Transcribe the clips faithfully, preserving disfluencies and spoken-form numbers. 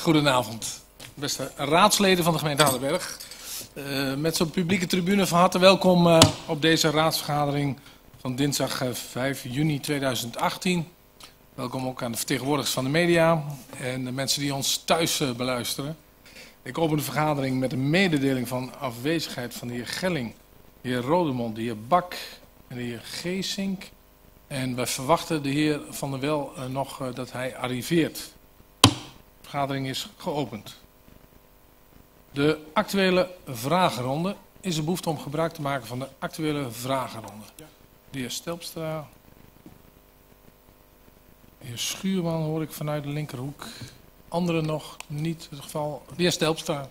Goedenavond, beste raadsleden van de gemeente Hardenberg. Uh, met zo'n publieke tribune van harte welkom uh, op deze raadsvergadering van dinsdag uh, vijf juni tweeduizend achttien. Welkom ook aan de vertegenwoordigers van de media en de mensen die ons thuis uh, beluisteren. Ik open de vergadering met een mededeling van afwezigheid van de heer Gelling, de heer Rodemond, de heer Bak en de heer Geesink. En wij verwachten de heer Van der Wel uh, nog uh, dat hij arriveert. De vergadering is geopend. De actuele vragenronde. Is er behoefte om gebruik te maken van de actuele vragenronde? De heer Stelpstra. De heer Schuurman hoor ik vanuit de linkerhoek. Anderen nog niet in het geval. De heer Stelpstra.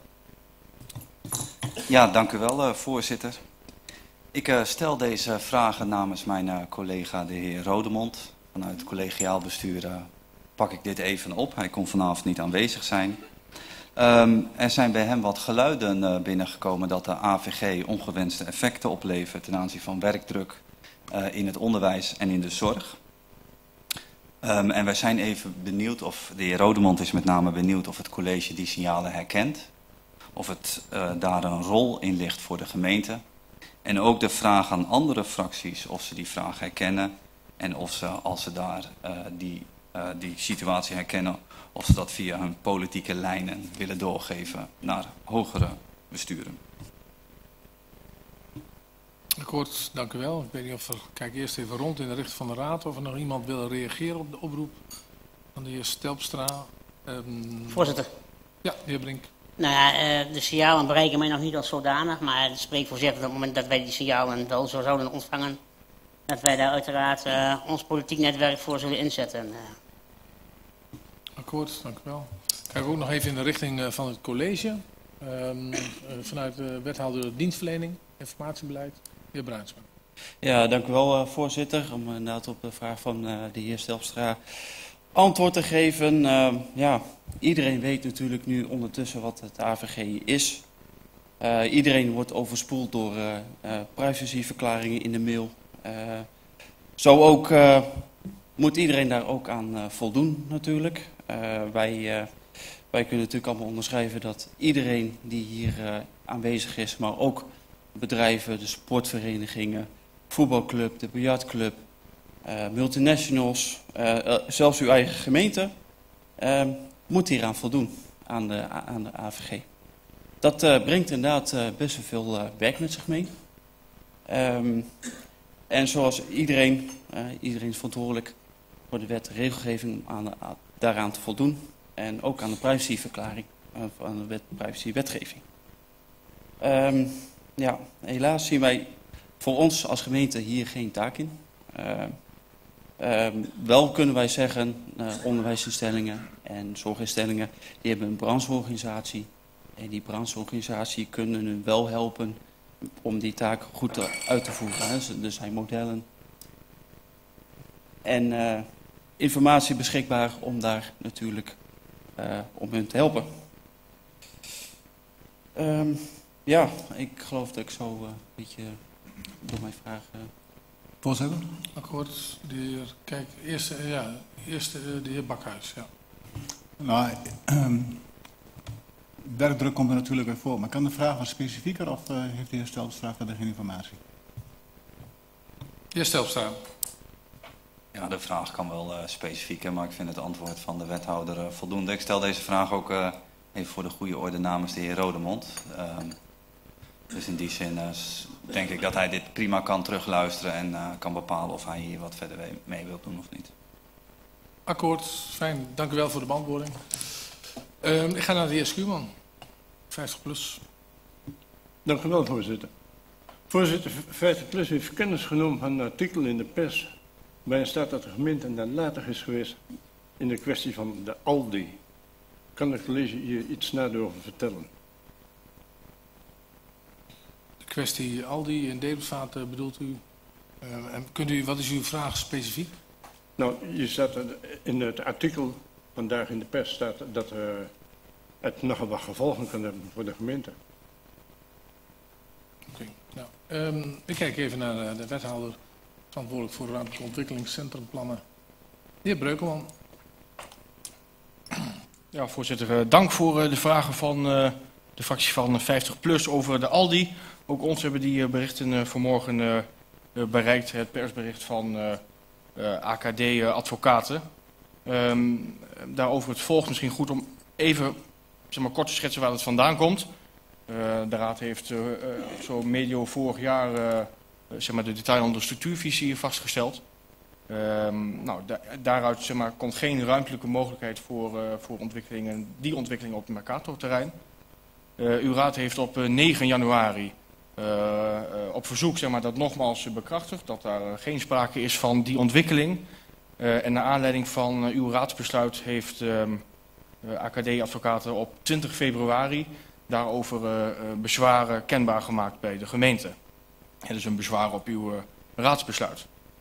Ja, dank u wel, uh, voorzitter. Ik uh, stel deze vragen namens mijn uh, collega de heer Rodemond. Vanuit het collegiaal bestuur uh, pak ik dit even op. Hij kon vanavond niet aanwezig zijn. Um, er zijn bij hem wat geluiden uh, binnengekomen dat de A V G ongewenste effecten oplevert ten aanzien van werkdruk uh, in het onderwijs en in de zorg. Um, en wij zijn even benieuwd, of de heer Rodemond is met name benieuwd of het college die signalen herkent. Of het uh, daar een rol in ligt voor de gemeente. En ook de vraag aan andere fracties of ze die vraag herkennen. En of ze, als ze daar uh, die, uh, die situatie herkennen, of ze dat via hun politieke lijnen willen doorgeven naar hogere besturen. Akkoord, dank u wel. Ik weet niet of er, kijk eerst even rond in de richting van de raad, of er nog iemand wil reageren op de oproep van de heer Stelpstra. Um, Voorzitter. Ja, de heer Brink. Nou ja, de signalen bereiken mij nog niet als zodanig, maar het spreekt voor zich dat op het moment dat wij die signalen wel zo zouden ontvangen, dat wij daar uiteraard uh, ons politiek netwerk voor zullen inzetten. Uh. Akkoord, dank u wel. Kijk ook nog even in de richting uh, van het college, um, uh, vanuit de wethouder dienstverlening, informatiebeleid, de heer Bruinsma. Ja, dank u wel, uh, voorzitter. Om uh, inderdaad op de vraag van uh, de heer Stelpstra antwoord te geven. Uh, ja, iedereen weet natuurlijk nu ondertussen wat het A V G is. Uh, iedereen wordt overspoeld door uh, uh, privacyverklaringen in de mail. Uh, zo ook uh, moet iedereen daar ook aan uh, voldoen natuurlijk. Uh, wij, uh, wij kunnen natuurlijk allemaal onderschrijven dat iedereen die hier uh, aanwezig is, maar ook bedrijven, de sportverenigingen, voetbalclub, de biljartclub, uh, multinationals, uh, uh, zelfs uw eigen gemeente, uh, moet hieraan voldoen, aan de, aan de A V G. Dat uh, brengt inderdaad uh, best wel veel uh, werk met zich mee. Um, en zoals iedereen, uh, iedereen is verantwoordelijk voor de wet en regelgeving om aan, aan, daaraan te voldoen. En ook aan de privacyverklaring, uh, aan de wet, privacywetgeving. Um, ja, helaas zien wij voor ons als gemeente hier geen taak in. Uh, uh, wel kunnen wij zeggen, uh, onderwijsinstellingen en zorginstellingen, die hebben een brancheorganisatie. En die brancheorganisatie kunnen hun wel helpen om die taak goed te, uit te voeren. Hè. Er zijn modellen en uh, informatie beschikbaar om daar natuurlijk uh, om hun te helpen. Um, ja, ik geloof dat ik zo uh, een beetje door mijn vraag... Uh... Voorzitter? Akkoord. De heer, kijk, eerst, uh, ja, eerst uh, de heer Bakhuis. Ja. Nou, um, werkdruk komt er natuurlijk weer voor, maar kan de vraag wat specifieker of uh, heeft de heer Stelpstra verder geen informatie? De heer Stelpstra. Ja, de vraag kan wel uh, specifieker, maar ik vind het antwoord van de wethouder uh, voldoende. Ik stel deze vraag ook uh, even voor de goede orde namens de heer Rodemond. Uh, dus in die zin uh, denk ik dat hij dit prima kan terugluisteren en uh, kan bepalen of hij hier wat verder mee wil doen of niet. Akkoord, fijn. Dank u wel voor de beantwoording. Uh, ik ga naar de heer Schuurman. vijftig plus. Dank u wel, voorzitter. Voorzitter, vijftig plus heeft kennis genomen van een artikel in de pers waarin staat dat de gemeente nalatig is geweest in de kwestie van de Aldi. Kan het college hier iets nader over vertellen? De kwestie Aldi in Dedemsvaart uh, bedoelt u? Uh, en kunt u, wat is uw vraag specifiek? Nou, je staat in het artikel vandaag in de pers staat dat uh, het nogal wat gevolgen kan hebben voor de gemeente. Oké. Okay. Nou, um, ik kijk even naar uh, de wethouder verantwoordelijk voor ruimtelijke ontwikkelingscentrumplannen. De heer Breukelman. Ja, voorzitter, uh, dank voor uh, de vragen van uh, de fractie van vijftig plus over de Aldi. Ook ons hebben die uh, berichten uh, vanmorgen uh, uh, bereikt, het persbericht van uh, uh, A K D-advocaten. Uh, um, daarover het volgt misschien goed om even zeg maar, kort te schetsen waar het vandaan komt. Uh, de Raad heeft uh, uh, zo medio vorig jaar uh, zeg maar, de detailhandel structuurvisie vastgesteld. Um, nou, da daaruit zeg maar, komt geen ruimtelijke mogelijkheid voor, uh, voor ontwikkelingen, die ontwikkelingen op het Mercator-terrein. Uh, uw raad heeft op uh, negen januari uh, uh, op verzoek zeg maar, dat nogmaals bekrachtigd, dat daar uh, geen sprake is van die ontwikkeling. Uh, en naar aanleiding van uh, uw raadsbesluit heeft um, uh, A K D-advocaten op twintig februari daarover uh, uh, bezwaren kenbaar gemaakt bij de gemeente. En dus een bezwaar op uw uh, raadsbesluit.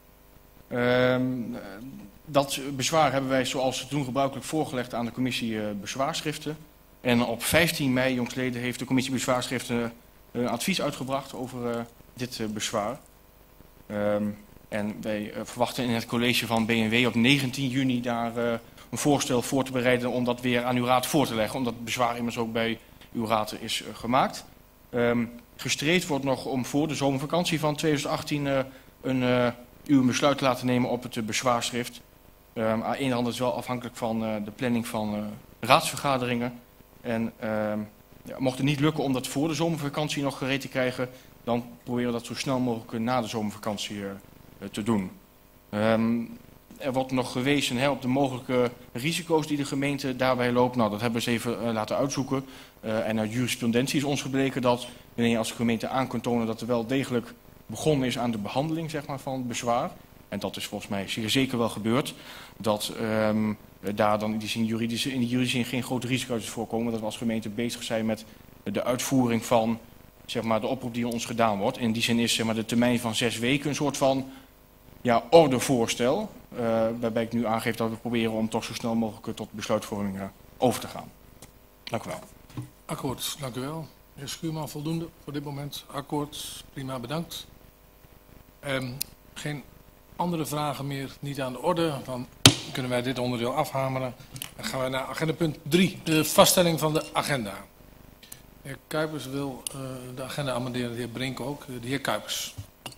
Uh, dat bezwaar hebben wij zoals toen gebruikelijk voorgelegd aan de commissie uh, bezwaarschriften. En op vijftien mei jongstleden heeft de commissie bezwaarschriften uh, een advies uitgebracht over uh, dit uh, bezwaar. Uh, en wij uh, verwachten in het college van B N W op negentien juni daar uh, een voorstel voor te bereiden om dat weer aan uw raad voor te leggen. Omdat het bezwaar immers ook bij uw raad is uh, gemaakt. Uh, gestreefd wordt nog om voor de zomervakantie van twintig achttien uh, een... Uh, u een besluit te laten nemen op het uh, bezwaarschrift. Uh, aan de ene hand is wel afhankelijk van uh, de planning van uh, raadsvergaderingen. En uh, ja, mocht het niet lukken om dat voor de zomervakantie nog gereed te krijgen, dan proberen we dat zo snel mogelijk uh, na de zomervakantie uh, uh, te doen. Um, er wordt nog gewezen hè, op de mogelijke risico's die de gemeente daarbij loopt. Nou, dat hebben we eens even uh, laten uitzoeken. Uh, en uit jurisprudentie is ons gebleken dat wanneer je als gemeente aan kunt tonen dat er wel degelijk begonnen is aan de behandeling zeg maar, van het bezwaar. En dat is volgens mij zeer zeker wel gebeurd. Dat um, daar dan in die, zin juridische, in die juridische zin geen grote risico's voorkomen. Dat we als gemeente bezig zijn met de uitvoering van zeg maar, de oproep die ons gedaan wordt. In die zin is zeg maar, de termijn van zes weken een soort van ja, ordevoorstel. Uh, waarbij ik nu aangeef dat we proberen om toch zo snel mogelijk tot besluitvorming uh, over te gaan. Dank u wel. Akkoord, dank u wel. Meneer Schuurman, voldoende voor dit moment. Akkoord, prima, bedankt. Um, geen andere vragen meer, niet aan de orde. Dan kunnen wij dit onderdeel afhameren. Dan gaan we naar agenda punt drie, de vaststelling van de agenda. De heer Kuipers wil uh, de agenda amenderen, de heer Brink ook. De heer Kuipers.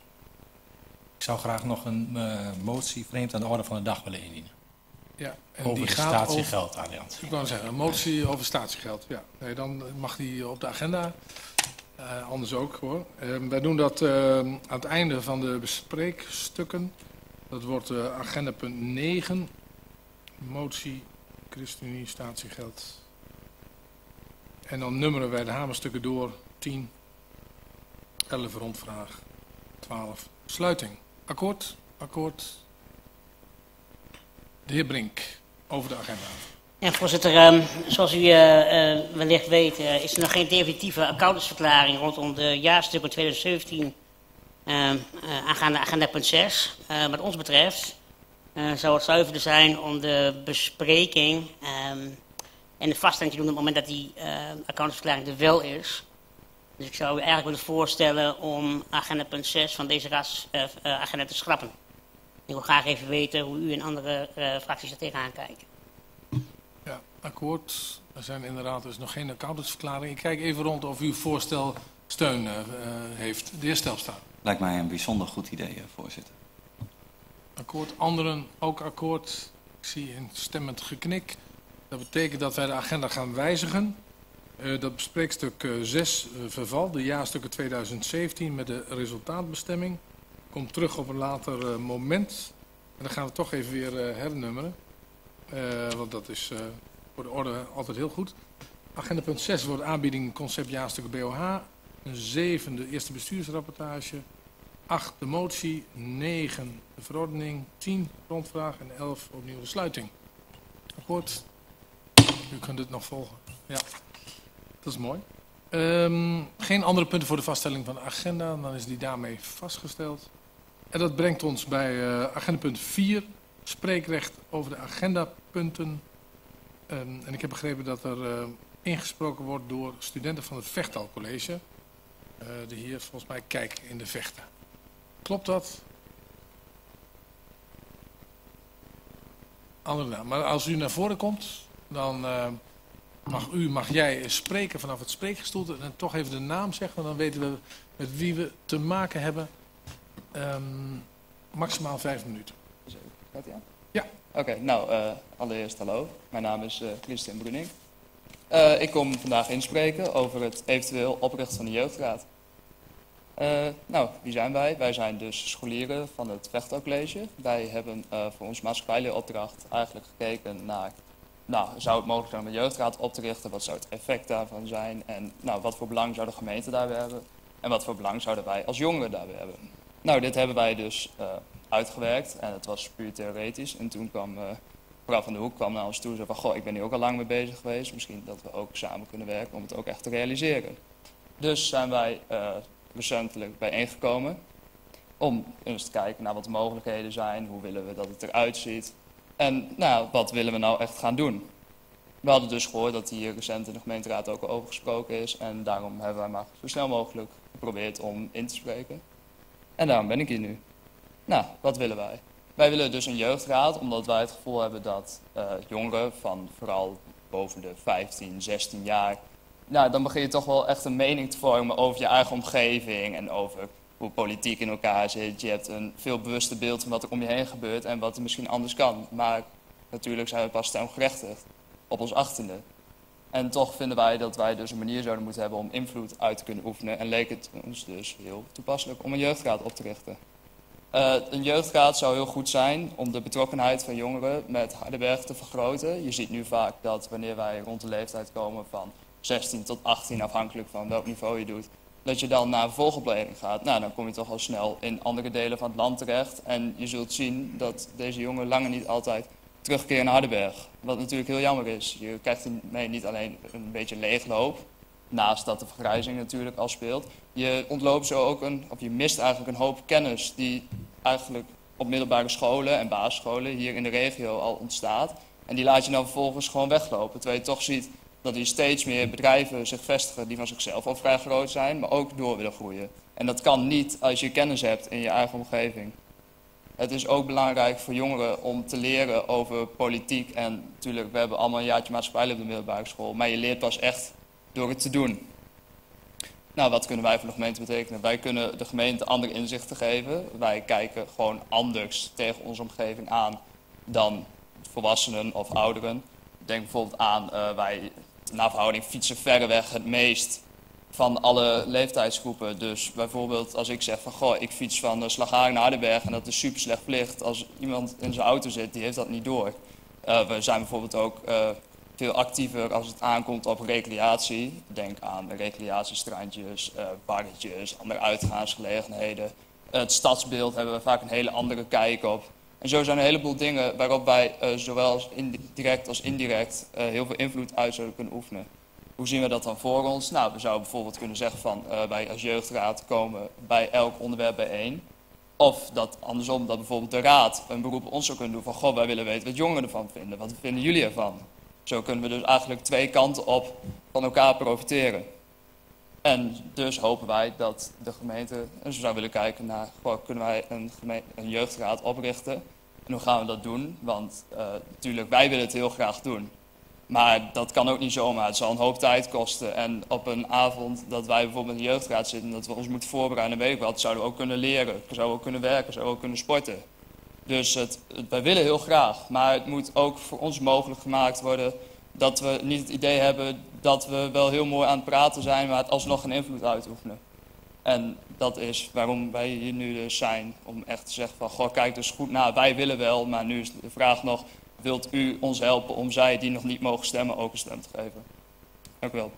Ik zou graag nog een uh, motie vreemd aan de orde van de dag willen indienen. Ja, en over die de gaat statiegeldalliantie. Ik wou zeggen, een motie over statiegeld. Ja, nee, dan mag die op de agenda. Uh, anders ook hoor. Uh, wij doen dat uh, aan het einde van de bespreekstukken. Dat wordt uh, agenda punt negen. Motie ChristenUnie statiegeld. En dan nummeren wij de hamerstukken door. tien, elf rondvraag, twaalf sluiting. Akkoord? Akkoord. De heer Brink, over de agenda. Ja, voorzitter, um, zoals u uh, uh, wellicht weet, uh, is er nog geen definitieve accountantsverklaring rondom de jaarstukken twintig zeventien uh, uh, aangaande agenda punt zes. Uh, wat ons betreft uh, zou het zuiverder zijn om de bespreking um, en de vaststelling te doen op het moment dat die uh, accountantsverklaring er wel is. Dus ik zou u eigenlijk willen voorstellen om agenda punt zes van deze raadsagenda uh, te schrappen. Ik wil graag even weten hoe u en andere uh, fracties er tegenaan kijken. Ja, akkoord. Er zijn inderdaad dus nog geen accountantsverklaring. Ik kijk even rond of uw voorstel steun uh, heeft. De heer Stelstra. Lijkt mij een bijzonder goed idee, voorzitter. Akkoord. Anderen ook akkoord. Ik zie een stemmend geknik. Dat betekent dat wij de agenda gaan wijzigen. Uh, dat bespreekstuk uh, zes uh, vervalt, de jaarstukken twintig zeventien met de resultaatbestemming. Komt terug op een later uh, moment. En dan gaan we toch even weer uh, hernummeren. Uh, want dat is uh, voor de orde altijd heel goed. Agenda punt zes wordt aanbieding concept jaarstukken B O H. zeven de eerste bestuursrapportage. acht de motie. negen de verordening. tien rondvraag en elf opnieuw de sluiting. Akkoord. U kunt het nog volgen. Ja, dat is mooi. Um, geen andere punten voor de vaststelling van de agenda. Dan is die daarmee vastgesteld. En dat brengt ons bij uh, agenda punt vier. Spreekrecht over de agendapunten. Um, en ik heb begrepen dat er uh, ingesproken wordt door studenten van het Vechtal College. Uh, die hier volgens mij kijken in de Vechten. Klopt dat? Andere naam. Maar als u naar voren komt, Dan uh, mag u, mag jij spreken vanaf het spreekgestoelte en toch even de naam zeggen. Dan weten we met wie we te maken hebben. Um, maximaal vijf minuten. Gaat ie aan? Ja. Oké, okay, nou uh, allereerst hallo. Mijn naam is uh, Christian Bruning. Uh, ik kom vandaag inspreken over het eventueel oprichten van de jeugdraad. Uh, nou, wie zijn wij? Wij zijn dus scholieren van het Vechtal College. Wij hebben uh, voor onze maatschappijleeropdracht eigenlijk gekeken naar, nou, zou het mogelijk zijn om een jeugdraad op te richten? Wat zou het effect daarvan zijn? En nou, wat voor belang zou de gemeente daarbij hebben? En wat voor belang zouden wij als jongeren daarbij hebben? Nou, dit hebben wij dus uh, uitgewerkt en het was puur theoretisch. En toen kwam uh, mevrouw Van der Hoek kwam naar ons toe en zei van, goh, ik ben hier ook al lang mee bezig geweest. Misschien dat we ook samen kunnen werken om het ook echt te realiseren. Dus zijn wij uh, recentelijk bijeengekomen om eens te kijken naar wat de mogelijkheden zijn. Hoe willen we dat het eruit ziet? En nou, wat willen we nou echt gaan doen? We hadden dus gehoord dat hier recent in de gemeenteraad ook al over gesproken is. En daarom hebben wij maar zo snel mogelijk geprobeerd om in te spreken. En daarom ben ik hier nu. Nou, wat willen wij? Wij willen dus een jeugdraad, omdat wij het gevoel hebben dat uh, jongeren van vooral boven de vijftien, zestien jaar... Nou, dan begin je toch wel echt een mening te vormen over je eigen omgeving en over hoe politiek in elkaar zit. Je hebt een veel bewuster beeld van wat er om je heen gebeurt en wat er misschien anders kan. Maar natuurlijk zijn we pas stemgerechtigd op ons achttiende. En toch vinden wij dat wij dus een manier zouden moeten hebben om invloed uit te kunnen oefenen. En leek het ons dus heel toepasselijk om een jeugdraad op te richten. Uh, een jeugdraad zou heel goed zijn om de betrokkenheid van jongeren met Hardenberg te vergroten. Je ziet nu vaak dat wanneer wij rond de leeftijd komen van zestien tot achttien, afhankelijk van welk niveau je doet, dat je dan naar een volgopleiding gaat. Nou, dan kom je toch al snel in andere delen van het land terecht. En je zult zien dat deze jongeren langer niet altijd terugkeren naar Hardenberg. Wat natuurlijk heel jammer is. Je krijgt hiermee niet alleen een beetje leegloop, naast dat de vergrijzing natuurlijk al speelt. Je ontloopt zo ook een, of je mist eigenlijk een hoop kennis die eigenlijk op middelbare scholen en basisscholen hier in de regio al ontstaat. En die laat je dan vervolgens gewoon weglopen. Terwijl je toch ziet dat hier steeds meer bedrijven zich vestigen die van zichzelf al vrij groot zijn, maar ook door willen groeien. En dat kan niet als je kennis hebt in je eigen omgeving. Het is ook belangrijk voor jongeren om te leren over politiek. En natuurlijk, we hebben allemaal een jaartje maatschappij op de middelbare school, maar je leert pas echt door het te doen. Nou, wat kunnen wij voor de gemeente betekenen? Wij kunnen de gemeente andere inzichten geven. Wij kijken gewoon anders tegen onze omgeving aan dan volwassenen of ouderen. Denk bijvoorbeeld aan, uh, wij naar verhouding fietsen verreweg het meest van alle leeftijdsgroepen. Dus bijvoorbeeld als ik zeg van, goh, ik fiets van uh, Slagharen naar Hardenberg en dat is super slecht verlicht. Als iemand in zijn auto zit, die heeft dat niet door. Uh, we zijn bijvoorbeeld ook uh, veel actiever als het aankomt op recreatie. Denk aan recreatiestrandjes, uh, barretjes, andere uitgaansgelegenheden. Uh, het stadsbeeld hebben we vaak een hele andere kijk op. En zo zijn er een heleboel dingen waarop wij uh, zowel direct als indirect uh, heel veel invloed uit zouden kunnen oefenen. Hoe zien we dat dan voor ons? Nou, we zouden bijvoorbeeld kunnen zeggen van uh, wij als jeugdraad komen bij elk onderwerp bijeen. Of dat andersom, dat bijvoorbeeld de raad een beroep op ons zou kunnen doen van, goh, wij willen weten wat jongeren ervan vinden. Wat vinden jullie ervan? Zo kunnen we dus eigenlijk twee kanten op van elkaar profiteren. En dus hopen wij dat de gemeente, en zo zou willen kijken naar, goh, kunnen wij een, een jeugdraad oprichten? En hoe gaan we dat doen? Want uh, natuurlijk, wij willen het heel graag doen. Maar dat kan ook niet zomaar. Het zal een hoop tijd kosten. En op een avond dat wij bijvoorbeeld in de jeugdraad zitten, dat we ons moeten voorbereiden, weet ik wat, zouden we ook kunnen leren. Zouden we ook kunnen werken, zouden we ook kunnen sporten. Dus het, het, wij willen heel graag. Maar het moet ook voor ons mogelijk gemaakt worden dat we niet het idee hebben dat we wel heel mooi aan het praten zijn, maar het alsnog geen invloed uitoefenen. En dat is waarom wij hier nu dus zijn, om echt te zeggen van, goh, kijk dus goed na, wij willen wel, maar nu is de vraag nog, wilt u ons helpen om zij die nog niet mogen stemmen ook een stem te geven? Dank u wel.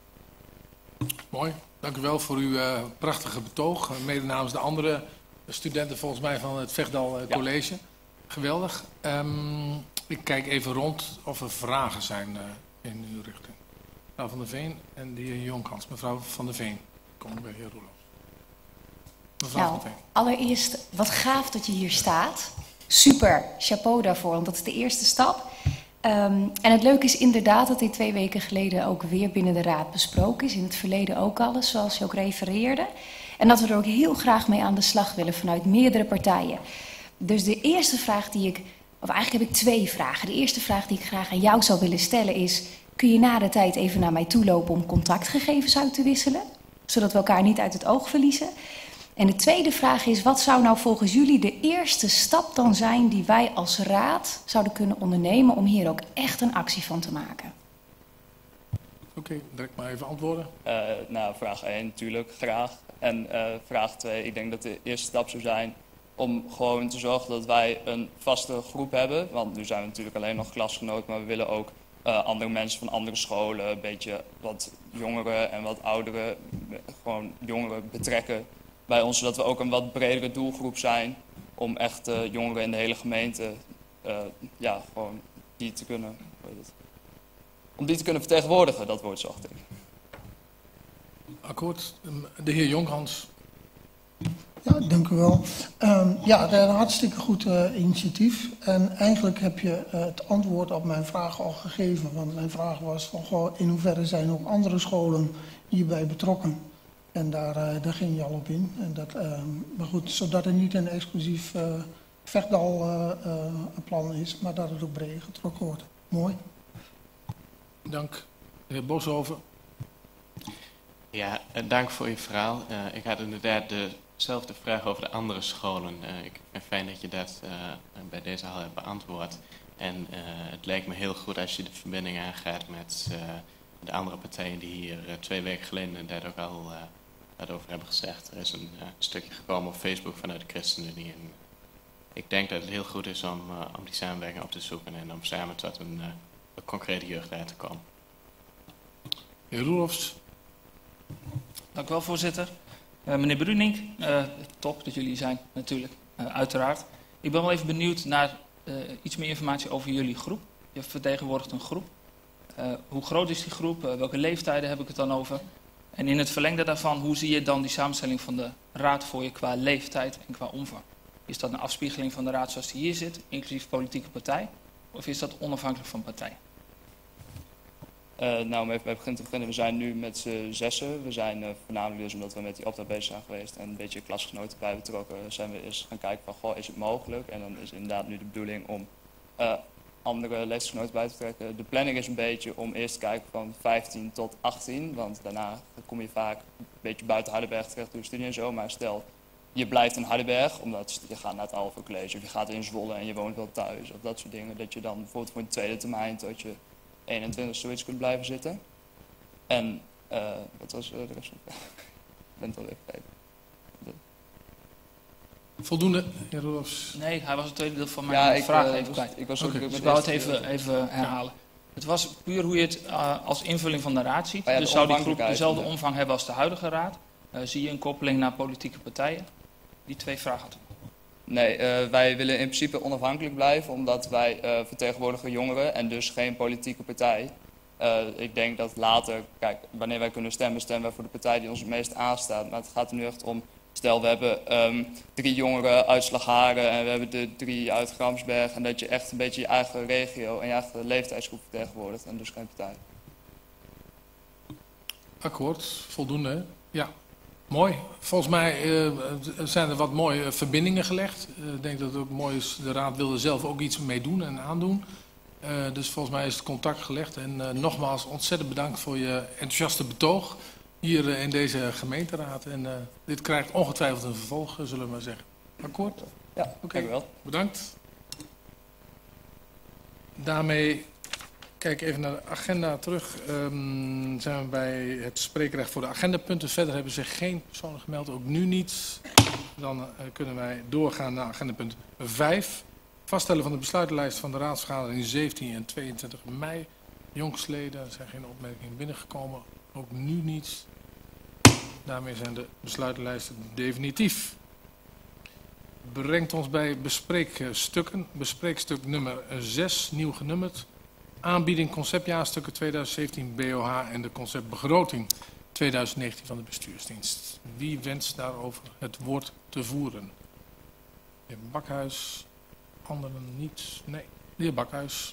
Mooi, dank u wel voor uw uh, prachtige betoog, mede namens de andere studenten volgens mij van het Vechtal uh, College. Ja. Geweldig. Um, ik kijk even rond of er vragen zijn uh, in uw richting. Mevrouw Van der Veen en de heer Jonkans. Mevrouw Van der Veen, kom bij de heer Roelof. Mevrouw nou, Van der Veen. Allereerst, wat gaaf dat je hier staat. Super, chapeau daarvoor, want dat is de eerste stap. Um, en het leuke is inderdaad dat dit twee weken geleden ook weer binnen de raad besproken is. In het verleden ook alles, zoals je ook refereerde. En dat we er ook heel graag mee aan de slag willen vanuit meerdere partijen. Dus de eerste vraag die ik Of eigenlijk heb ik twee vragen. De eerste vraag die ik graag aan jou zou willen stellen is... kun je na de tijd even naar mij toe lopen om contactgegevens uit te wisselen? Zodat we elkaar niet uit het oog verliezen. En de tweede vraag is, wat zou nou volgens jullie de eerste stap dan zijn... die wij als raad zouden kunnen ondernemen om hier ook echt een actie van te maken? Oké, okay, direct maar even antwoorden. Uh, nou, vraag één natuurlijk, graag. En uh, vraag twee, ik denk dat de eerste stap zou zijn om gewoon te zorgen dat wij een vaste groep hebben. Want nu zijn we natuurlijk alleen nog klasgenoot, maar we willen ook uh, andere mensen van andere scholen, een beetje wat jongeren en wat ouderen, gewoon jongeren betrekken bij ons, zodat we ook een wat bredere doelgroep zijn om echt uh, jongeren in de hele gemeente, uh, ja, gewoon die te kunnen, hoe heet het, om die te kunnen vertegenwoordigen, dat woord zocht ik. Akkoord. De heer Jonghans. Ja, dank u wel. Um, ja, een hartstikke goed uh, initiatief. En eigenlijk heb je uh, het antwoord op mijn vraag al gegeven. Want mijn vraag was van, goh, in hoeverre zijn ook andere scholen hierbij betrokken? En daar, uh, daar ging je al op in. En dat, uh, maar goed, zodat het niet een exclusief uh, Vechtdal uh, uh, plan is, maar dat het ook breed getrokken wordt. Mooi. Dank. De heer Boshoven. Ja, dank voor je verhaal. Uh, ik had inderdaad dezelfde vraag over de andere scholen. Uh, ik vind het fijn dat je dat uh, bij deze al hebt beantwoord. En uh, het lijkt me heel goed als je de verbinding aangaat met uh, de andere partijen die hier uh, twee weken geleden inderdaad ook al uh, wat over hebben gezegd. Er is een uh, stukje gekomen op Facebook vanuit de ChristenUnie. En ik denk dat het heel goed is om, uh, om die samenwerking op te zoeken en om samen tot een, uh, een concrete jeugdraad te komen. Heer Roelofs. Dank u wel, voorzitter. Uh, meneer Brunink, uh, top dat jullie zijn, natuurlijk, uh, uiteraard. Ik ben wel even benieuwd naar uh, iets meer informatie over jullie groep. Je vertegenwoordigt een groep. Uh, hoe groot is die groep? Uh, welke leeftijden heb ik het dan over? En in het verlengde daarvan, hoe zie je dan die samenstelling van de raad voor je qua leeftijd en qua omvang? Is dat een afspiegeling van de raad zoals die hier zit, inclusief politieke partij? Of is dat onafhankelijk van partij? Uh, nou, om even bij begin te beginnen, we zijn nu met z'n zessen. We zijn uh, voornamelijk dus omdat we met die opdracht bezig zijn geweest en een beetje klasgenoten bij betrokken, zijn we eens gaan kijken van, goh, is het mogelijk? En dan is inderdaad nu de bedoeling om uh, andere leeftijdsgenoten bij te trekken. De planning is een beetje om eerst te kijken van vijftien tot achttien, want daarna kom je vaak een beetje buiten Hardenberg terecht door studie en zo. Maar stel, je blijft in Hardenberg, omdat je gaat naar het Alpha College of je gaat in Zwolle en je woont wel thuis of dat soort dingen. Dat je dan bijvoorbeeld voor een tweede termijn tot je eenentwintig zoiets kunt blijven zitten. En, uh, wat was uh, de rest van de vraag? Ik ben het al even vergeten. De... Voldoende, heer Roelofs? Nee, hij was het tweede deel van mijn ja, ik, vraag uh, even was, kwijt. Ik was okay. ook Dus ik wou het even, even herhalen. Ja. Het was puur hoe je het uh, als invulling van de raad ziet. Oh ja, dus zou die groep dezelfde omvang hebben als de huidige raad? Uh, zie je een koppeling naar politieke partijen? Die twee vragen had ik. Nee, uh, wij willen in principe onafhankelijk blijven, omdat wij uh, vertegenwoordigen jongeren en dus geen politieke partij. Uh, ik denk dat later, kijk, wanneer wij kunnen stemmen, stemmen wij voor de partij die ons het meest aanstaat. Maar het gaat er nu echt om, stel we hebben um, drie jongeren uit Slagharen en we hebben de drie uit Gramsberg. En dat je echt een beetje je eigen regio en je eigen leeftijdsgroep vertegenwoordigt en dus geen partij. Akkoord, voldoende. Ja. Mooi. Volgens mij uh, zijn er wat mooie verbindingen gelegd. Ik uh, denk dat het ook mooi is, de raad wilde zelf ook iets mee doen en aandoen. Uh, dus volgens mij is het contact gelegd. En uh, nogmaals ontzettend bedankt voor je enthousiaste betoog hier uh, in deze gemeenteraad. En uh, dit krijgt ongetwijfeld een vervolg, zullen we maar zeggen. Akkoord? Ja, oké. Okay. Dank u wel. Bedankt. Daarmee... Kijk even naar de agenda terug. Um, zijn we bij het spreekrecht voor de agendapunten. Verder hebben zich geen personen gemeld, ook nu niet. Dan uh, kunnen wij doorgaan naar agendapunt vijf. Vaststellen van de besluitenlijst van de raadsvergadering zeventien en tweeëntwintig mei. Jongstleden, er zijn geen opmerkingen binnengekomen. Ook nu niet. Daarmee zijn de besluitenlijsten definitief. Brengt ons bij bespreekstukken. Bespreekstuk nummer zes, nieuw genummerd. Aanbieding conceptjaarstukken tweeduizend zeventien B O H en de conceptbegroting tweeduizend negentien van de bestuursdienst. Wie wenst daarover het woord te voeren? De heer Bakhuis, anderen niet? Nee, de heer Bakhuis.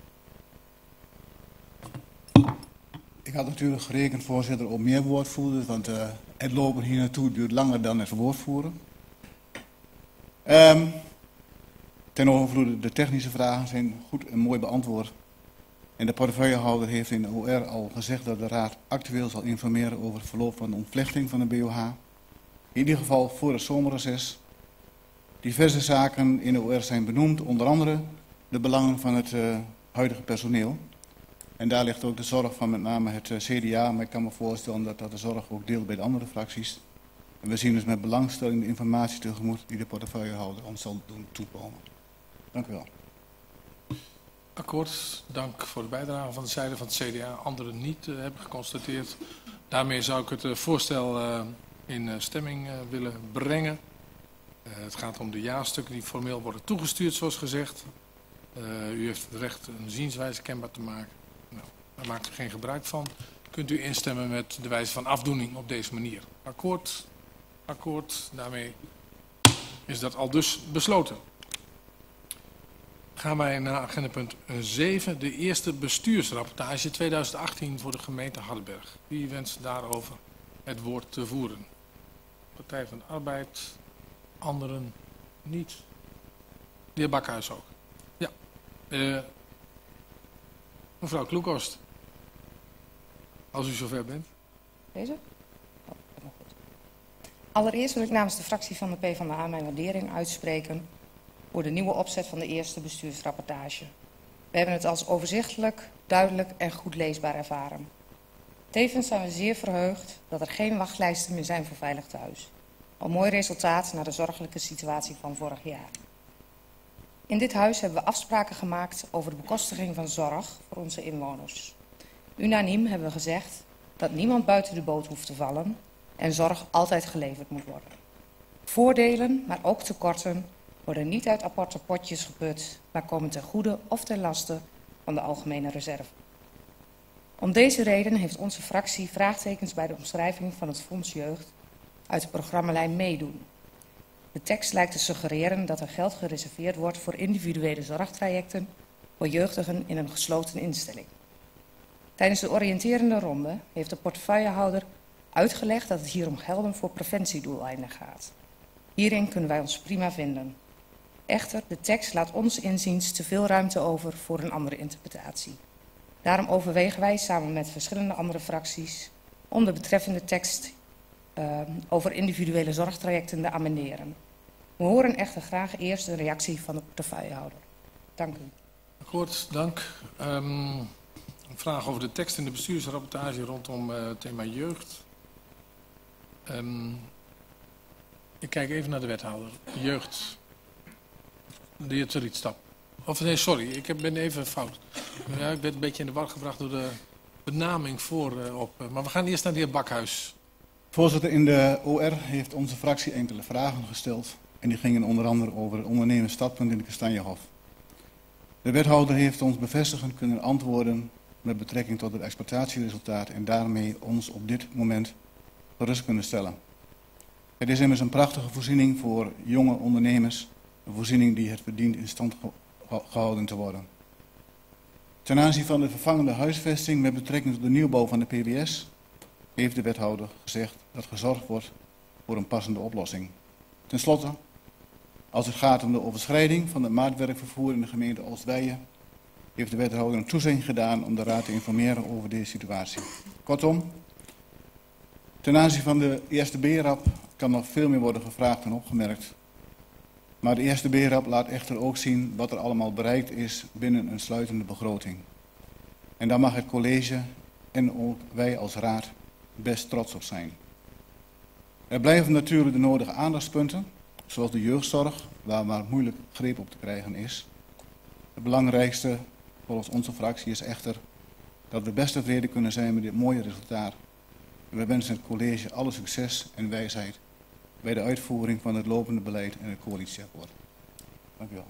Ik had natuurlijk gerekend, voorzitter, op meer woordvoerders, want uh, het lopen hier naartoe duurt langer dan het woordvoeren. Um, Ten overvloede, de technische vragen zijn goed en mooi beantwoord. En de portefeuillehouder heeft in de O R al gezegd dat de Raad actueel zal informeren over het verloop van de ontvlechting van de B O H. In ieder geval voor het zomerreces. Diverse zaken in de O R zijn benoemd, onder andere de belangen van het uh, huidige personeel. En daar ligt ook de zorg van met name het uh, C D A, maar ik kan me voorstellen dat dat de zorg ook deelt bij de andere fracties. En we zien dus met belangstelling de informatie tegemoet die de portefeuillehouder ons zal doen toekomen. Dank u wel. Akkoord, dank voor de bijdrage van de zijde van het C D A. Anderen niet uh, hebben geconstateerd. Daarmee zou ik het uh, voorstel uh, in uh, stemming uh, willen brengen. Uh, het gaat om de ja-stukken die formeel worden toegestuurd, zoals gezegd. Uh, u heeft het recht een zienswijze kenbaar te maken. Nou, daar maakt u geen gebruik van. Kunt u instemmen met de wijze van afdoening op deze manier. Akkoord, akkoord. Daarmee is dat al dus besloten. Gaan wij naar agenda punt zeven, de eerste bestuursrapportage tweeduizend achttien voor de gemeente Hardenberg. Wie wenst daarover het woord te voeren? Partij van de Arbeid, anderen niet. De heer Bakhuis ook. Ja. Uh, mevrouw Kloekhorst, als u zover bent. Deze? Oh, helemaal goed. Allereerst wil ik namens de fractie van de PvdA mijn waardering uitspreken voor de nieuwe opzet van de eerste bestuursrapportage. We hebben het als overzichtelijk, duidelijk en goed leesbaar ervaren. Tevens zijn we zeer verheugd dat er geen wachtlijsten meer zijn voor Veilig Thuis. Een mooi resultaat na de zorgelijke situatie van vorig jaar. In dit huis hebben we afspraken gemaakt over de bekostiging van zorg voor onze inwoners. Unaniem hebben we gezegd dat niemand buiten de boot hoeft te vallen en zorg altijd geleverd moet worden. Voordelen, maar ook tekorten worden niet uit aparte potjes geput, maar komen ten goede of ten laste van de algemene reserve. Om deze reden heeft onze fractie vraagtekens bij de omschrijving van het Fonds Jeugd uit de programmalijn Meedoen. De tekst lijkt te suggereren dat er geld gereserveerd wordt voor individuele zorgtrajecten voor jeugdigen in een gesloten instelling. Tijdens de oriënterende ronde heeft de portefeuillehouder uitgelegd dat het hier om gelden voor preventiedoeleinden gaat. Hierin kunnen wij ons prima vinden. Echter, de tekst laat ons inziens te veel ruimte over voor een andere interpretatie. Daarom overwegen wij samen met verschillende andere fracties om de betreffende tekst uh, over individuele zorgtrajecten te amenderen. We horen echter graag eerst een reactie van de portefeuillehouder. Dank u. Akkoord, dank. Um, een vraag over de tekst in de bestuursrapportage rondom uh, het thema jeugd. Um, ik kijk even naar de wethouder. Jeugd. De heer Terietstap. Of nee, sorry, ik ben even fout. Ja, ik ben een beetje in de war gebracht door de benaming voorop. Uh, maar we gaan eerst naar de heer Bakhuis. Voorzitter, in de O R heeft onze fractie enkele vragen gesteld. En die gingen onder andere over het ondernemend startpunt in de Kastanjehof. De wethouder heeft ons bevestigend kunnen antwoorden met betrekking tot het exploitatieresultaat en daarmee ons op dit moment gerust kunnen stellen. Het is immers een prachtige voorziening voor jonge ondernemers, een voorziening die het verdient in stand gehouden te worden. Ten aanzien van de vervangende huisvesting met betrekking tot de nieuwbouw van de P B S heeft de wethouder gezegd dat gezorgd wordt voor een passende oplossing. Ten slotte, als het gaat om de overschrijding van het maatwerkvervoer in de gemeente Oostweijen, heeft de wethouder een toezegging gedaan om de raad te informeren over deze situatie. Kortom, ten aanzien van de eerste B-rap kan nog veel meer worden gevraagd en opgemerkt. Maar de eerste B-rap laat echter ook zien wat er allemaal bereikt is binnen een sluitende begroting. En daar mag het college en ook wij als raad best trots op zijn. Er blijven natuurlijk de nodige aandachtspunten, zoals de jeugdzorg, waar maar moeilijk greep op te krijgen is. Het belangrijkste volgens onze fractie is echter dat we best tevreden kunnen zijn met dit mooie resultaat. En we wensen het college alle succes en wijsheid bij de uitvoering van het lopende beleid en het coalitieakkoord. Dank u wel.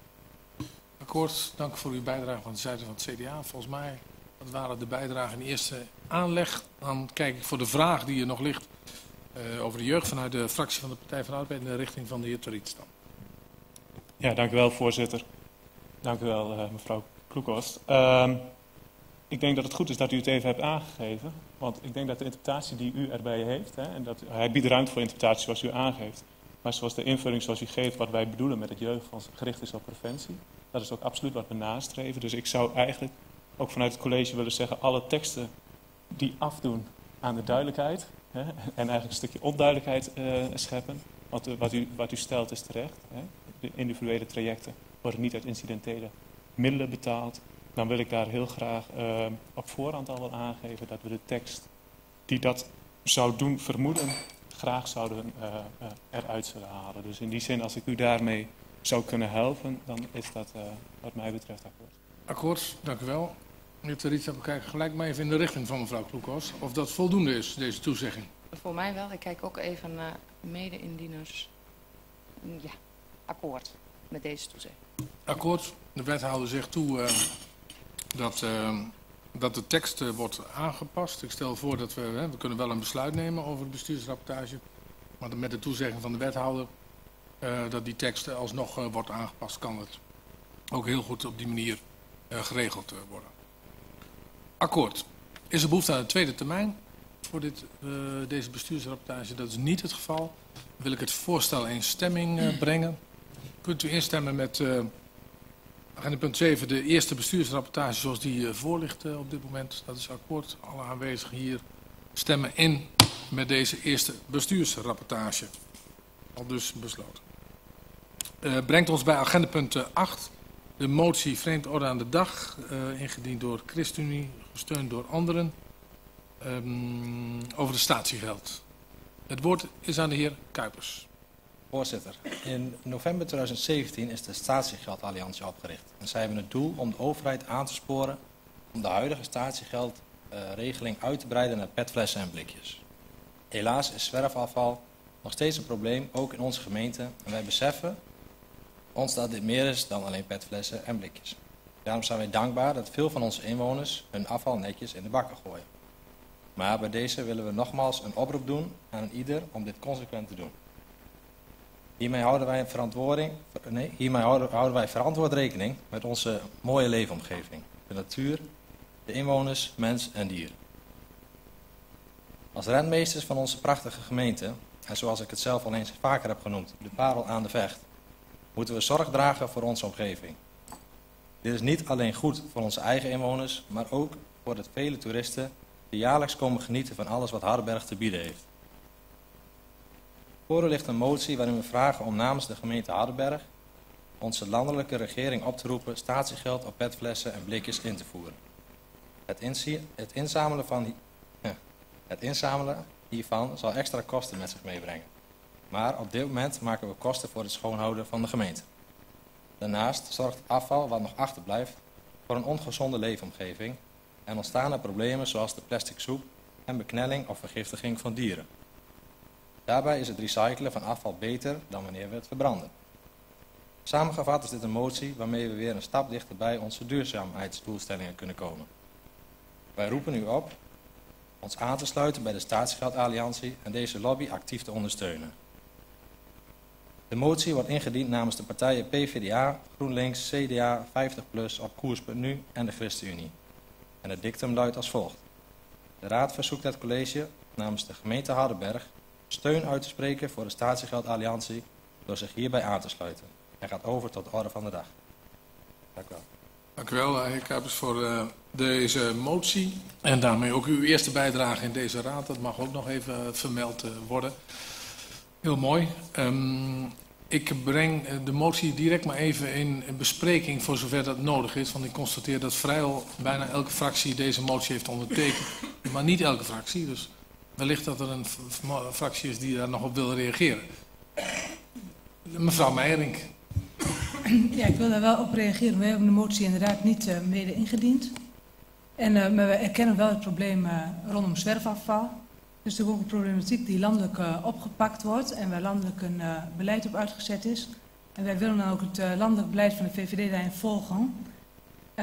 Akkoord, dank voor uw bijdrage van de zijde van het C D A. Volgens mij dat waren de bijdragen in de eerste aanleg. Dan kijk ik voor de vraag die er nog ligt uh, over de jeugd vanuit de fractie van de Partij van de Arbeid in de richting van de heer Terietstap. Ja, dank u wel, voorzitter. Dank u wel, uh, mevrouw Kloekhorst. Uh, ik denk dat het goed is dat u het even hebt aangegeven. Want ik denk dat de interpretatie die u erbij heeft, hè, en dat hij biedt ruimte voor interpretatie zoals u aangeeft, Maar zoals de invulling zoals u geeft, wat wij bedoelen met het jeugdfonds gericht is op preventie. Dat is ook absoluut wat we nastreven. Dus ik zou eigenlijk ook vanuit het college willen zeggen, alle teksten die afdoen aan de duidelijkheid, hè, en eigenlijk een stukje onduidelijkheid uh, scheppen. Want uh, wat, u, wat u stelt is terecht. Hè. De individuele trajecten worden niet uit incidentele middelen betaald. Dan wil ik daar heel graag uh, op voorhand al wel aangeven dat we de tekst die dat zou doen vermoeden, graag zouden uh, uh, eruit zullen halen. Dus in die zin, als ik u daarmee zou kunnen helpen, dan is dat uh, wat mij betreft akkoord. Akkoord, dank u wel. Meneer Terita, we kijken gelijk maar even in de richting van mevrouw Kloekos. Of dat voldoende is, deze toezegging. Voor mij wel. Ik kijk ook even naar mede-indieners. Ja, akkoord met deze toezegging. Akkoord. De wethouder zegt toe uh, dat, uh, dat de tekst uh, wordt aangepast. Ik stel voor dat we, hè, we kunnen wel een besluit nemen over de bestuursrapportage. Maar met de toezegging van de wethouder uh, dat die tekst alsnog uh, wordt aangepast, kan het ook heel goed op die manier uh, geregeld uh, worden. Akkoord. Is er behoefte aan een tweede termijn voor dit, uh, deze bestuursrapportage? Dat is niet het geval. Dan wil ik het voorstel in stemming uh, brengen. Kunt u instemmen met uh, agenda punt zeven, de eerste bestuursrapportage zoals die uh, voor ligt uh, op dit moment. Dat is akkoord. Alle aanwezigen hier stemmen in met deze eerste bestuursrapportage. Al dus besloten. Uh, brengt ons bij agenda punt uh, acht. De motie vreemd orde aan de dag, uh, ingediend door ChristenUnie, gesteund door anderen, um, over de statiegeld. Het woord is aan de heer Kuipers. Voorzitter, in november tweeduizend zeventien is de Statiegeldalliantie opgericht. En zij hebben het doel om de overheid aan te sporen om de huidige statiegeldregeling uh, uit te breiden naar petflessen en blikjes. Helaas is zwerfafval nog steeds een probleem, ook in onze gemeente. En wij beseffen ons dat dit meer is dan alleen petflessen en blikjes. Daarom zijn wij dankbaar dat veel van onze inwoners hun afval netjes in de bakken gooien. Maar bij deze willen we nogmaals een oproep doen aan ieder om dit consequent te doen. Hiermee houden wij, verantwoording, nee, hiermee houden, houden wij verantwoord rekening met onze mooie leefomgeving. De natuur, de inwoners, mens en dier. Als rentmeesters van onze prachtige gemeente, en zoals ik het zelf al eens vaker heb genoemd, de parel aan de Vecht, moeten we zorg dragen voor onze omgeving. Dit is niet alleen goed voor onze eigen inwoners, maar ook voor de vele toeristen die jaarlijks komen genieten van alles wat Hardenberg te bieden heeft. Voor u ligt een motie waarin we vragen om namens de gemeente Hardenberg onze landelijke regering op te roepen statiegeld op petflessen en blikjes in te voeren. Het, inzie- het, inzamelen van, ja, het inzamelen hiervan zal extra kosten met zich meebrengen. Maar op dit moment maken we kosten voor het schoonhouden van de gemeente. Daarnaast zorgt het afval wat nog achterblijft voor een ongezonde leefomgeving en ontstaan er problemen zoals de plastic soep en beknelling of vergiftiging van dieren. Daarbij is het recyclen van afval beter dan wanneer we het verbranden. Samengevat is dit een motie waarmee we weer een stap dichterbij onze duurzaamheidsdoelstellingen kunnen komen. Wij roepen u op ons aan te sluiten bij de Statiegeldalliantie en deze lobby actief te ondersteunen. De motie wordt ingediend namens de partijen P V D A, GroenLinks, C D A, vijftig plus, op koers punt n u en de ChristenUnie. En het dictum luidt als volgt. De Raad verzoekt het college namens de gemeente Hardenberg steun uit te spreken voor de Statiegeldalliantie door zich hierbij aan te sluiten. Hij gaat over tot de orde van de dag. Dank u wel. Dank u wel, heer Kuipers, voor uh, deze motie. En daarmee ook uw eerste bijdrage in deze raad. Dat mag ook nog even uh, vermeld uh, worden. Heel mooi. Um, ik breng uh, de motie direct maar even in, in bespreking voor zover dat nodig is. Want ik constateer dat vrijwel bijna elke fractie deze motie heeft ondertekend. Maar niet elke fractie, dus wellicht dat er een fractie is die daar nog op wil reageren. Mevrouw Meijerink. Ja, ik wil daar wel op reageren. We hebben de motie inderdaad niet uh, mede ingediend. En, uh, maar we erkennen wel het probleem uh, rondom zwerfafval. Dus er is ook een problematiek die landelijk uh, opgepakt wordt en waar landelijk een uh, beleid op uitgezet is. En wij willen dan ook het uh, landelijk beleid van de V V D daarin volgen. Uh,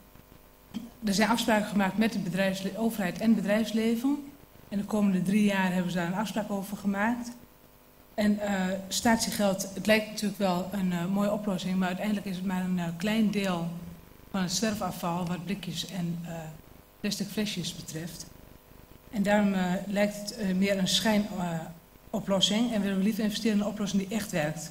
er zijn afspraken gemaakt met de bedrijfsle- overheid en bedrijfsleven. En de komende drie jaar hebben ze daar een afspraak over gemaakt. En uh, statiegeld, het lijkt natuurlijk wel een uh, mooie oplossing, maar uiteindelijk is het maar een uh, klein deel van het zwerfafval wat blikjes en uh, plastic flesjes betreft. En daarom uh, lijkt het uh, meer een schijn, uh, oplossing en willen we liever investeren in een oplossing die echt werkt.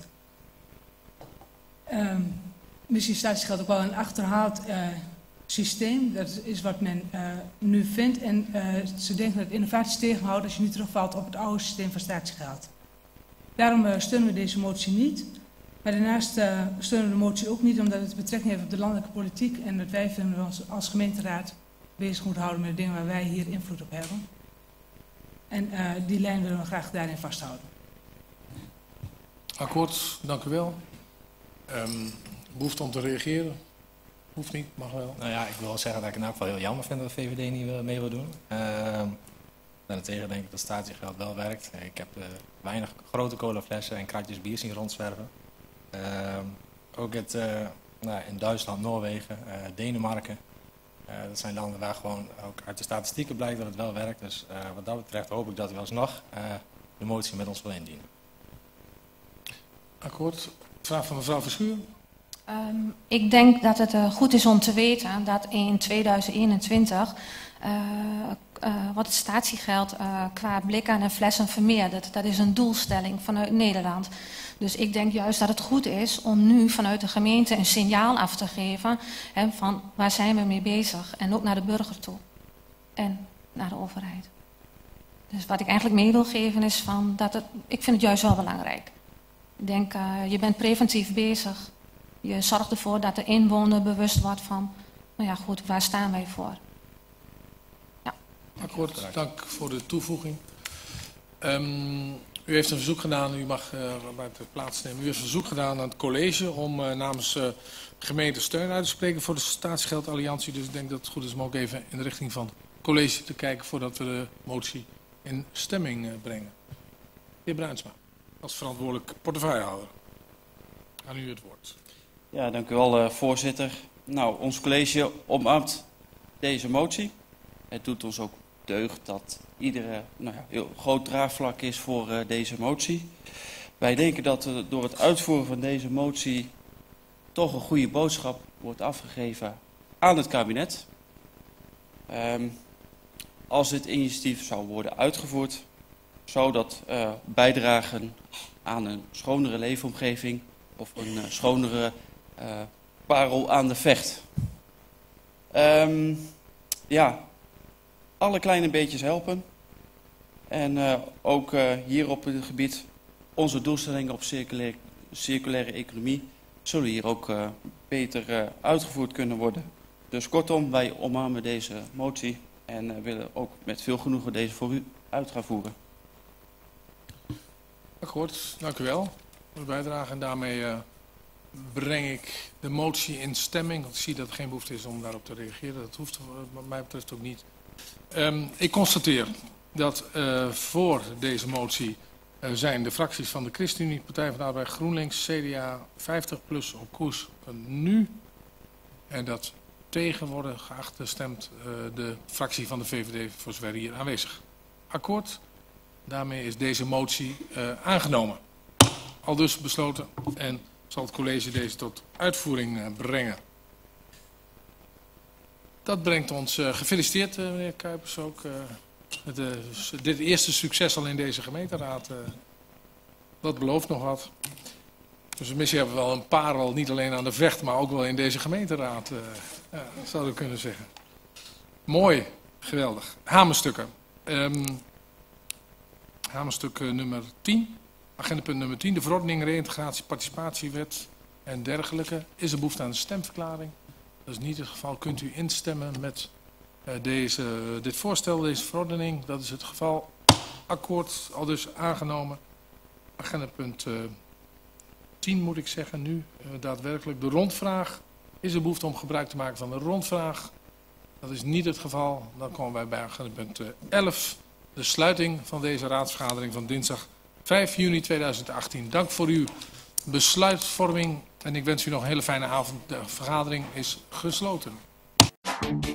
Um, misschien statiegeld ook wel een achterhaald uh, systeem. Dat is wat men uh, nu vindt. En uh, ze denken dat innovaties tegenhoudt als je niet terugvalt op het oude systeem van statiegeld. Daarom uh, steunen we deze motie niet. Maar daarnaast uh, steunen we de motie ook niet omdat het betrekking heeft op de landelijke politiek. En dat wij vinden we ons als gemeenteraad bezig moeten houden met de dingen waar wij hier invloed op hebben. En uh, die lijn willen we graag daarin vasthouden. Akkoord, dank u wel. Um, behoefte om te reageren? Hoeft niet, mag wel. Nou ja, ik wil zeggen dat ik in elk geval heel jammer vind dat de V V D niet mee wil doen. Uh, daarentegen denk ik dat statiegeld wel werkt. Ik heb uh, weinig grote colaflessen en kratjes bier zien rondzwerven. Uh, ook het, uh, nou, in Duitsland, Noorwegen, uh, Denemarken. Uh, dat zijn landen waar gewoon ook uit de statistieken blijkt dat het wel werkt. Dus uh, wat dat betreft hoop ik dat u alsnog uh, de motie met ons wil indienen. Akkoord. Vraag van mevrouw Verschuur. Um, ik denk dat het uh, goed is om te weten dat in tweeduizend eenentwintig uh, uh, wordt het statiegeld uh, qua blikken en flessen vermeerderd. Dat is een doelstelling vanuit Nederland. Dus ik denk juist dat het goed is om nu vanuit de gemeente een signaal af te geven hè, van waar zijn we mee bezig en ook naar de burger toe en naar de overheid. Dus wat ik eigenlijk mee wil geven is van dat het, ik vind het juist wel belangrijk. Ik denk, uh, je bent preventief bezig. Je zorgt ervoor dat de inwoner bewust wordt van, nou ja goed, waar staan wij voor? Ja. Akkoord, dank voor de toevoeging. Um, u heeft een verzoek gedaan, u mag uh, bij het plaatsnemen. U heeft een verzoek gedaan aan het college om uh, namens uh, gemeente steun uit te spreken voor de statiegeldalliantie. Dus ik denk dat het goed is om ook even in de richting van het college te kijken voordat we de motie in stemming uh, brengen. De heer Bruinsma, als verantwoordelijk portefeuillehouder. Aan u het woord. Ja, dank u wel, uh, voorzitter. Nou, ons college omarmt deze motie. Het doet ons ook deugd dat iedere nou ja, heel groot draagvlak is voor uh, deze motie. Wij denken dat uh, door het uitvoeren van deze motie toch een goede boodschap wordt afgegeven aan het kabinet. Um, als dit initiatief zou worden uitgevoerd, zou dat uh, bijdragen aan een schonere leefomgeving of een uh, schonere uh, parel aan de Vecht. Um, ja, alle kleine beetjes helpen. En uh, ook uh, hier op het gebied, onze doelstellingen op circulaire, circulaire economie zullen hier ook uh, beter uh, uitgevoerd kunnen worden. Dus kortom, wij omarmen deze motie en uh, willen ook met veel genoegen deze voor u uit gaan voeren. Akkoord, dank u wel voor de bijdrage. En daarmee uh, breng ik de motie in stemming. Want ik zie dat er geen behoefte is om daarop te reageren. Dat hoeft wat mij betreft ook niet. Um, ik constateer dat uh, voor deze motie uh, zijn de fracties van de ChristenUnie, Partij van de Arbeid, GroenLinks, C D A, vijftig plus op koers van nu. En dat tegen worden geacht stemt uh, de fractie van de V V D voor zover hier aanwezig. Akkoord. Daarmee is deze motie uh, aangenomen. Aldus besloten en zal het college deze tot uitvoering uh, brengen. Dat brengt ons uh, gefeliciteerd, uh, meneer Kuipers, ook uh, met uh, dit eerste succes al in deze gemeenteraad. Uh, dat belooft nog wat. Dus misschien hebben we wel een parel, niet alleen aan de Vecht, maar ook wel in deze gemeenteraad, uh, uh, zouden we kunnen zeggen. Mooi, geweldig. Hamerstukken. Um, Hamerstuk uh, nummer tien, agendapunt nummer tien, de verordening, reïntegratie, participatiewet en dergelijke. Is er behoefte aan een stemverklaring? Dat is niet het geval. Kunt u instemmen met uh, deze, uh, dit voorstel, deze verordening? Dat is het geval. Akkoord, al dus aangenomen. Agendapunt uh, tien moet ik zeggen nu, uh, daadwerkelijk. De rondvraag. Is er behoefte om gebruik te maken van de rondvraag? Dat is niet het geval. Dan komen wij bij agendapunt uh, elf. De sluiting van deze raadsvergadering van dinsdag vijf juni tweeduizend achttien. Dank voor uw besluitvorming en ik wens u nog een hele fijne avond. De vergadering is gesloten.